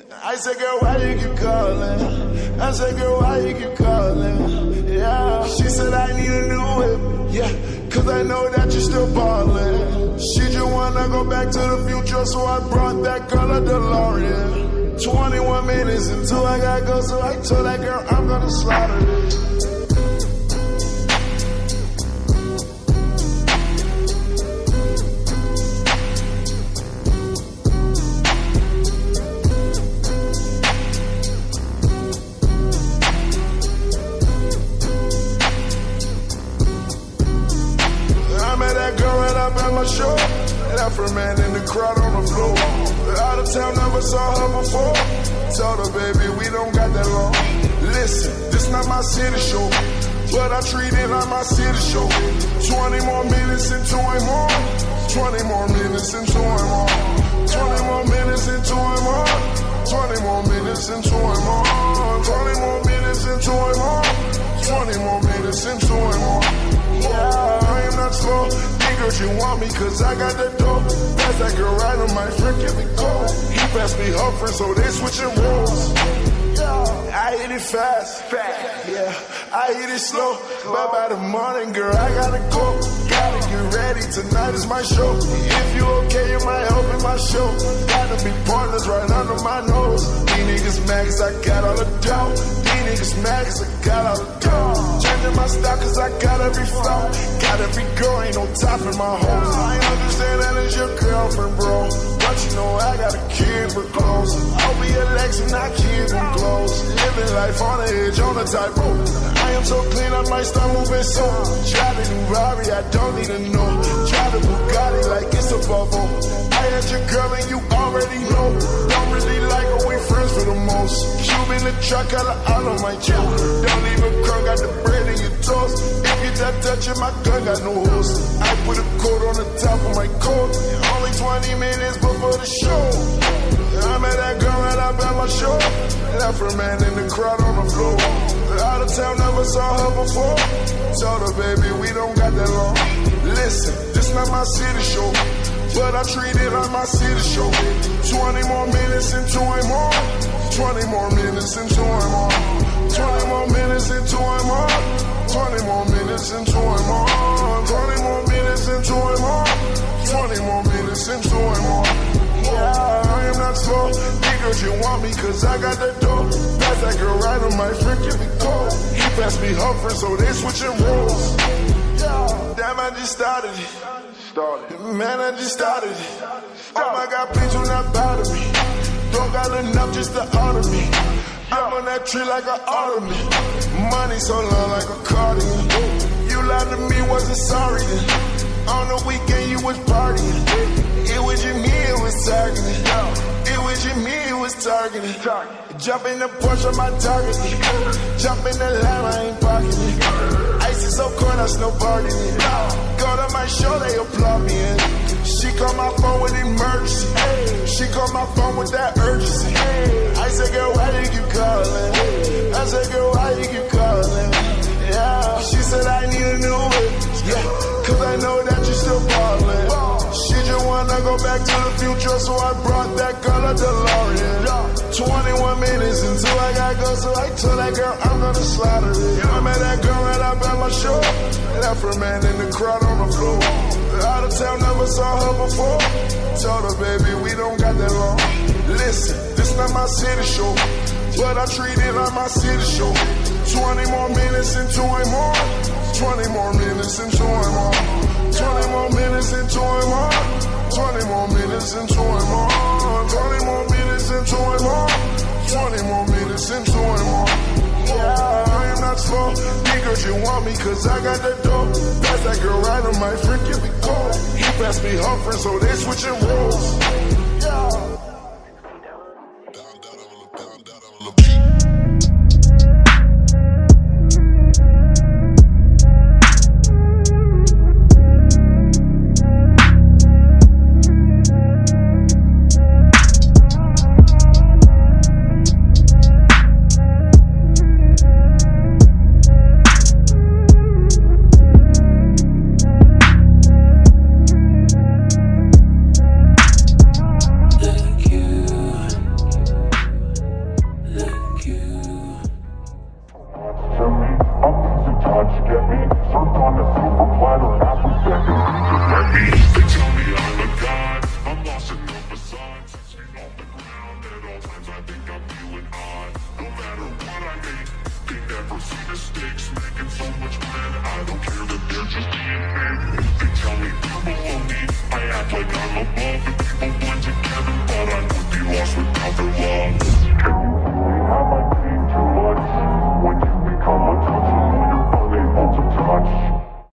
I said, girl, why you keep calling? I said, girl, why you keep calling? Yeah. She said, I need a new whip. Yeah, cause I know that you're still ballin'. She just wanna go back to the future, so I brought that girl a DeLorean. 21 minutes until I gotta go, so I told that girl I'm gonna slaughter it. Show. Left her man in the crowd on the floor. Out of town, never saw her before. Told her, baby, we don't got that long. Listen, this not my city show, but I treat it like my city show. 20 more minutes and 2 more. 20 more minutes and 2 more. 20 more minutes and 2 more. 20 more minutes and 2 more. 20 more minutes and 2 more. 20 more minutes and 2 more. Yeah, I am not slow. Girl, you want me cause I got that dope. Pass that girl right on my friend, give me cold. He passed me her friend, so they switching roles. I hit it fast, yeah, I hit it slow. But by the morning, girl, I gotta go. Gotta get ready, tonight is my show. If you okay, you might help in my show. Gotta be partners right under my nose. These niggas mad cause I got all the doubt. These niggas mad cause I got all the doubt. Changing my style cause I got every flow. Got every girl, ain't no top in my hose. I understand that it's your girlfriend, bro, but you know I gotta keep her close. I'll be a Lex and I keep them close. Living life on the edge, on the tightrope. I am so clean, I might start moving so. Driving a Rari, I don't need to know. Driving Bugatti like it's a bubble. I had your girl and you already know. Don't really like her, we friends for the most. Cube in the truck, color all on my jaw. Don't even crumb, got the bread in your toast. If you that touching my gun, got no hose. I put a coat on the top of my coat. Only 20 minutes before the show. I met that girl right up at my show. Left her man in the crowd on the floor. Out of town, never saw her before. Told her, baby, we don't got that long. Listen, this not my city show, but I treat it like my city show. 20 more minutes and 2 more. 20 more minutes and 2 more. 20 more minutes and 2 more. 20 more minutes and 2 more. 20 more minutes and 2 more. 20 more minutes and 2 more. Yeah, I am not slow. Girls, you want me cause I got that dope. Pass that girl right on my friend, give me cold. He passed me her friend, so they switching roles. Damn, I just started it. Man, I just started it. Oh my God, please do not bother me. Don't got enough just to honor me. I'm on that tree like an ornament. Money so long like a cardigan. You lied to me, wasn't sorry then. On the weekend you was partying. It was you, me, it was targeting. It was you, me, it was targeting. Jump in the Porsche, my target. Jump in the line, I ain't parking it. Ice is so cold, I snowboarding it. Go to my show, they applaud me in. She called my phone with emergency. She called my phone with that urgency. I said, girl, why you keep calling? I said, girl, why you keep calling? Yeah. She said, I need a new whip. Yeah, cause I know that you're still ballin'. She just wanna go back to the future, so I brought that girl a DeLorean. 21 minutes until I gotta go, so I told that girl I'm gonna slaughter it. I met that girl right up at my show. Left her man in the crowd on the floor. Out of town, never saw her before. Told her, baby, we don't got that long. Listen, this not my city show, but I treat it like my city show. 20 more minutes and 2 more. 20 more minutes and 2 more. 20 more minutes and 2 more. 20 more minutes and 2 more. 20 more minutes and 2 more. 20 more minutes and 2 more. Yeah, I am not slow. Girls, you want me cause I got that dope. Pass that girl right on my friend, give me cold. He passed me her friend, so they switching roles. Yeah. see mistakes, making so much bread. I don't care that they're just being fake. They tell me I'm below me, I act like I'm above it.